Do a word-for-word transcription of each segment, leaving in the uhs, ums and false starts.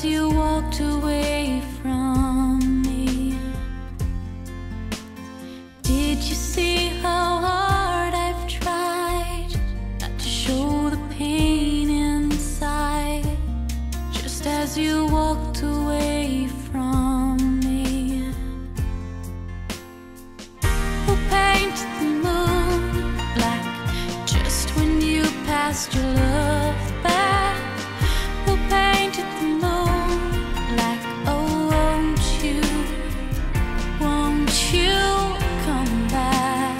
you walked away from me. Did you see how hard I've tried not to show the pain inside, just as you walked away from me? Who painted the moon black just when you passed your love back? Who painted the moon black? Oh, won't you, won't you come back?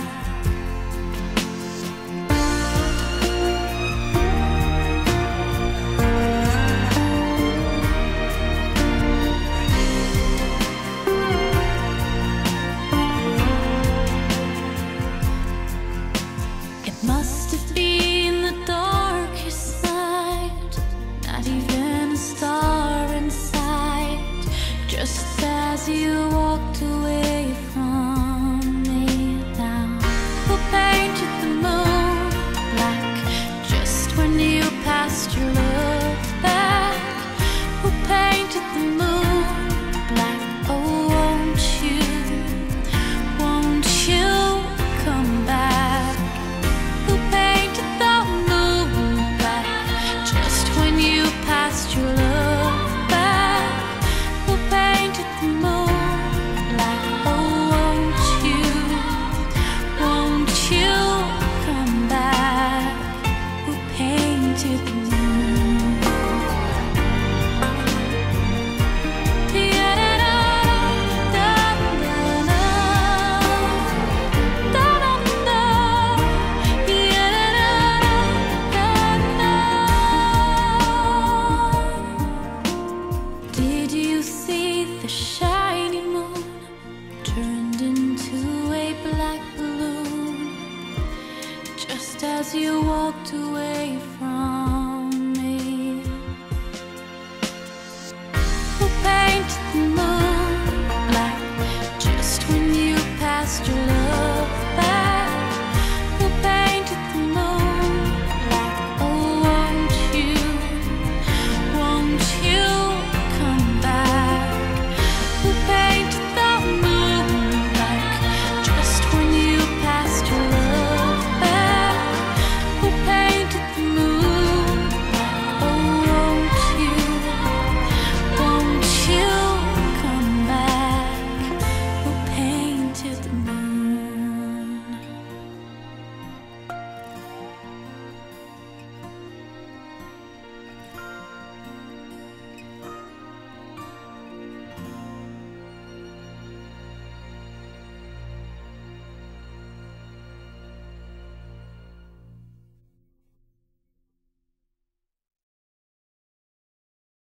It must have been the darkest night, not even a star in sight, just as you walked away from me. Now, who painted the moon black just when you passed your love back? Who painted the moon black? Oh, won't you, won't you come back? Who painted the moon black just when you passed your love back? Who painted the moon black? Oh, won't you, won't you come back? Who painted the moon? Did you see the shiny moon turned into a black balloon just as you walked away from